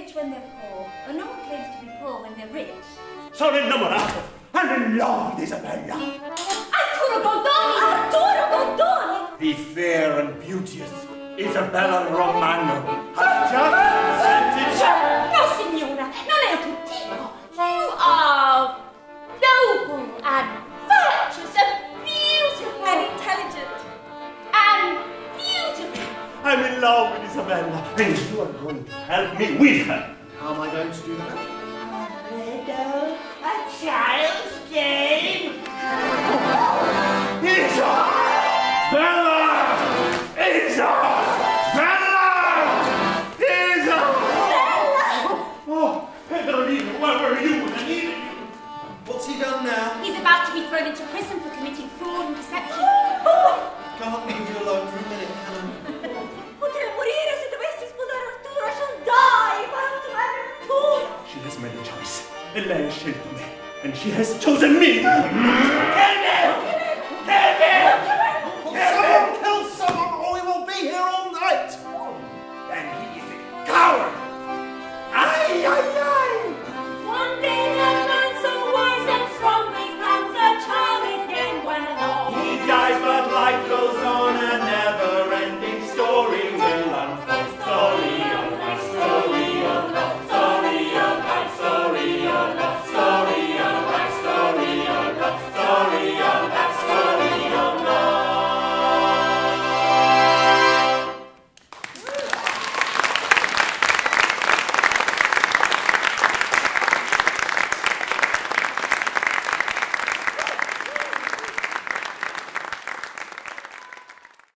rich when they're poor, and no one claims to be poor when they're rich. Sono innamorato! I'm in love with Isabella! Arturo Goldoni! Arturo Goldoni! The fair and beauteous Isabella Romano has just consented. No, signora, non è un tipo. You are noble and virtuous and beautiful and intelligent and beautiful. I'm in love with Isabella, and you are going to help me with her. How am I going to do that? Riddle, a child's game. Isabella! Oh, Pedrolino, where were you when I needed you? What's he done now? He's about to be thrown into prison for committing fraud and deception. Can't leave you alone for a minute, can I? Potrei morire se dovessi sposare Arturo. I shall die if I have to marry Arturo. She has made a choice, e lei ha scelto me, and she has chosen me.